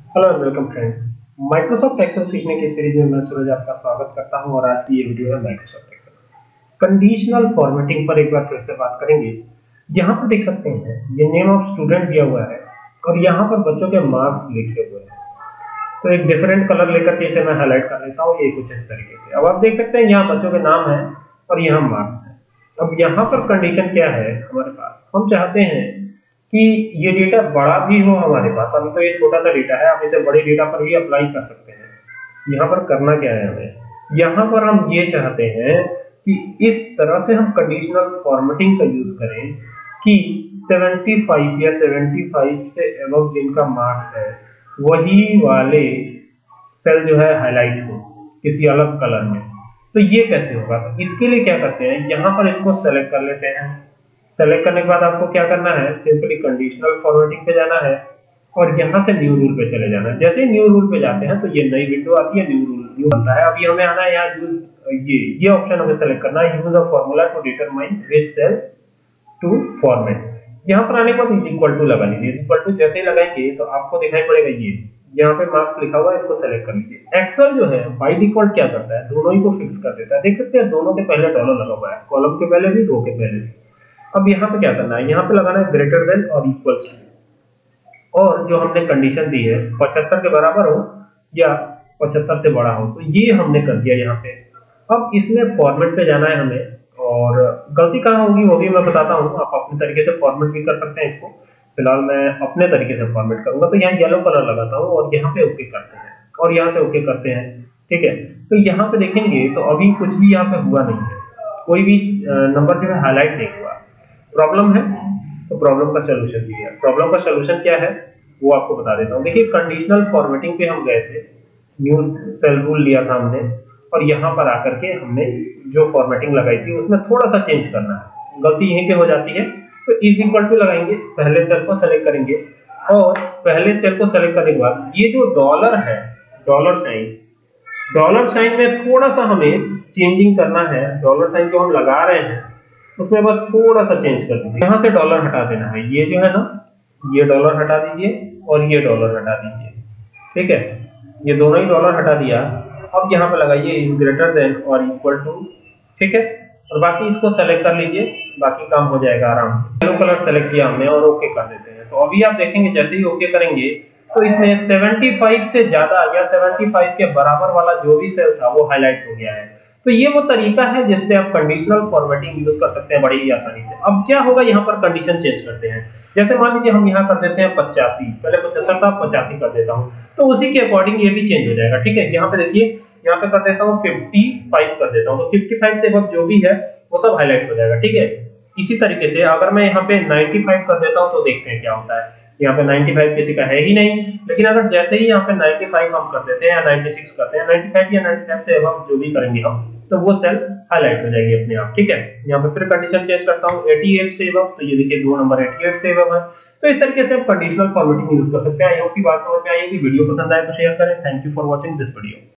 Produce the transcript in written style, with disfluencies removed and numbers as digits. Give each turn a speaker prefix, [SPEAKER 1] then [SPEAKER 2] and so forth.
[SPEAKER 1] Hello and welcome friends. Microsoft Excel सीखने की series में मैं सूरज आपका स्वागत करता हूं और आज की ये वीडियो है माइक्रोसॉफ्ट एक्सेल कंडीशनल फॉर्मेटिंग पर एक बार फिर से बात करेंगे। यहाँ पर देख सकते हैं ये नेम ऑफ स्टूडेंट दिया हुआ है और यहाँ पर बच्चों के मार्क्स लिखे हुए हैं। तो एक डिफरेंट कलर लेकर के इसे मैं हाईलाइट कर लेता हूँ, ये कुछ इस तरीके से। अब आप देख सकते हैं यहाँ बच्चों के नाम है और यहाँ मार्क्स है। अब यहाँ पर कंडीशन क्या है हमारे पास, हम चाहते हैं कि ये डेटा बड़ा भी हो हमारे पास। अभी तो ये छोटा सा डेटा है, आप इसे बड़े डेटा पर भी अप्लाई कर सकते हैं। यहाँ पर करना क्या है हमें, यहाँ पर हम ये चाहते हैं कि इस तरह से हम कंडीशनल फॉर्मेटिंग का यूज करें कि 75 या 75 से अबव जिनका मार्क्स है वही वाले सेल जो है हाईलाइट हो किसी अलग कलर में। तो ये कैसे होगा, तो इसके लिए क्या करते हैं, यहाँ पर इसको सेलेक्ट कर लेते हैं। सेलेक्ट करने के बाद आपको क्या करना है, सिंपली कंडीशनल फॉर्मेटिंग पे जाना है और यहाँ से न्यू रूल पे चले जाना है। जैसे ही न्यू रूल पे जाते हैं तो ये नई विंडो आती है, न्यू रूल न्यू बनता है। अभी हमें आना है यहाँ यूज, ये ऑप्शन हमें सेलेक्ट करना है, use a formula to determine which cell to format. यहाँ पर आने के बाद इक्वल टू लगा लीजिए। इक्वल टू जैसे ही लगाएंगे तो आपको दिखाई पड़ेगा ये यहाँ पे मार्क्स लिखा हुआ है, इसको सेलेक्ट कर लीजिए। एक्सेल जो है बाय डिफॉल्ट क्या करता है, दोनों ही को फिक्स कर देता है। देख सकते हैं दोनों के पहले डॉलर लगा हुआ है, कॉलम के पहले भी, रो के पहले भी। अब यहाँ पे क्या करना है, यहाँ पे लगाना है ग्रेटर देन और इक्वल टू, और जो हमने कंडीशन दी है 75 के बराबर हो या 75 से बड़ा हो, तो ये हमने कर दिया यहाँ पे। अब इसमें फॉर्मेट पे जाना है हमें, और गलती कहाँ होगी वो भी मैं बताता हूँ। आप अपने तरीके से फॉर्मेट भी कर सकते हैं इसको, फिलहाल मैं अपने तरीके से फॉर्मेट करूंगा। तो यहाँ येलो कलर लगाता हूँ और यहाँ पे ओके करते हैं और यहाँ से ओके करते हैं, ठीक है। तो यहाँ पे देखेंगे तो अभी कुछ भी यहाँ पे हुआ नहीं है, कोई भी नंबर जो है हाईलाइट नहीं हुआ। प्रॉब्लम है, तो प्रॉब्लम का सलूशन भी है। प्रॉब्लम का सलूशन क्या है वो आपको बता देता हूँ। देखिए कंडीशनल फॉर्मेटिंग पे हम गए थे, न्यू सेल रूल लिया था हमने, और यहाँ पर आकर के हमने जो फॉर्मेटिंग लगाई थी उसमें थोड़ा सा चेंज करना है। गलती यहीं पे हो जाती है। तो इज इक्वल टू लगाएंगे, पहले सेल को सेलेक्ट करेंगे और पहले सेल को सेलेक्ट करने के बाद ये जो डॉलर है, डॉलर साइन में थोड़ा सा हमें चेंजिंग करना है। डॉलर साइन जो हम लगा रहे हैं उसमें बस थोड़ा सा चेंज कर दीजिए। यहाँ से डॉलर हटा देना है, ये जो है ना, ये डॉलर हटा दीजिए और ये डॉलर हटा दीजिए, ठीक है। ये दोनों ही डॉलर हटा दिया। अब यहाँ पे लगाइए इज ग्रेटर देन और इक्वल टू, ठीक है, और बाकी इसको सेलेक्ट कर लीजिए, बाकी काम हो जाएगा आराम से। येलो कलर सेलेक्ट किया हमने और ओके कर देते हैं। तो अभी आप देखेंगे जैसे ही ओके करेंगे तो इसमें 75 से ज्यादा या 75 के बराबर वाला जो भी सेल था वो हाईलाइट हो गया है। तो ये वो तरीका है जिससे आप कंडीशनल फॉर्मेटिंग यूज कर सकते हैं बड़ी ही आसानी से। अब क्या होगा, यहाँ पर कंडीशन चेंज करते हैं। जैसे मान लीजिए हम यहाँ कर देते हैं 85, पहले 75 था 85 कर देता हूँ, तो उसी के अकॉर्डिंग ये भी चेंज हो जाएगा, ठीक है। यहाँ पे देखिए, यहाँ पे कर देता हूँ 55 कर देता हूँ, तो 55 से अब जो भी है वो सब हाईलाइट हो जाएगा, ठीक है। इसी तरीके से अगर मैं यहाँ पे 95 कर देता हूँ तो देखते हैं क्या होता है। यहाँ पे 95 किसी का है ही नहीं, लेकिन अगर जैसे ही यहाँ पे 95 हम कर देते हैं या 96 करते हैं, 95 या 95 से अब जो भी करेंगे हम, तो वो सेल हाईलाइट हो जाएगी अपने आप, ठीक है। यहाँ पे फिर कंडीशन चेंज करता हूँ 88 से अब, तो ये देखिए दो नंबर 88 से अब है। तो इस तरीके से आप कंडीशनल फॉर्मेटिंग यूज कर सकते हैं। आई होप की बात समझ में आई होगी। वीडियो पसंद आए तो शेयर करें। Thank you for watching this video.